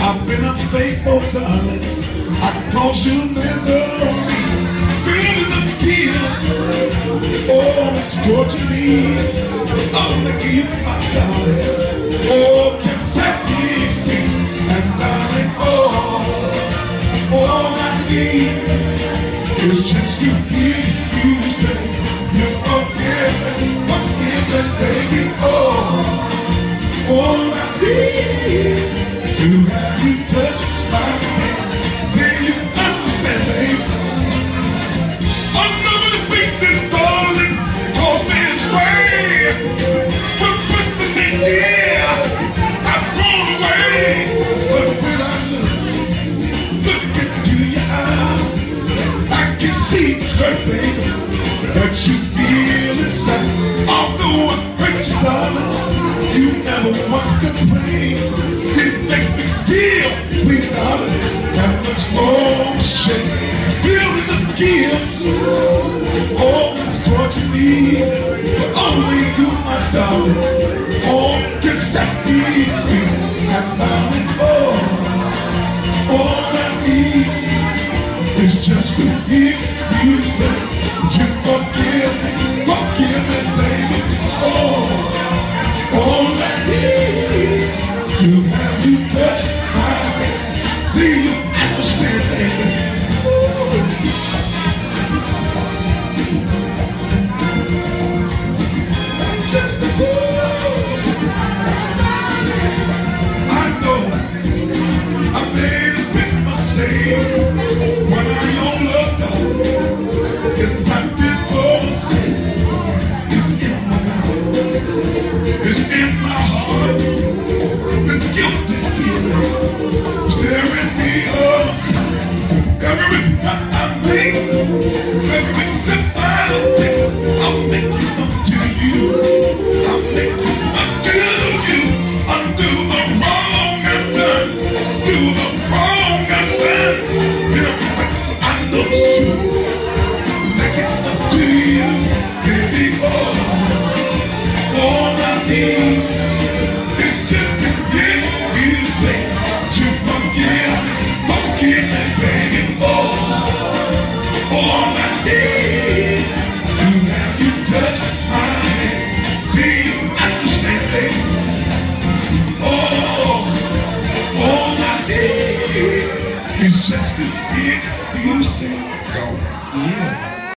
I've been unfaithful, darling. I cause you misery. Feeling the guilt. Oh, it's torturing me. Only give my darling. Oh, can set me free. And darling, all I need is just to hear you say you're forgiven, baby. All I need to have you touch my hand, say you understand, baby. Under the weakness, darling, cause me astray. From twisting the ear, I've gone away. But when I look into your eyes, I can see the hurt, baby, that you feel inside. Although I hurt you, darling, you never once complained. It makes me feel, sweet darling, that much more shame. Feeling the guilt, always torture me. But only you, my darling, can set me free. And darling, all I need is just to hear you say you forgive.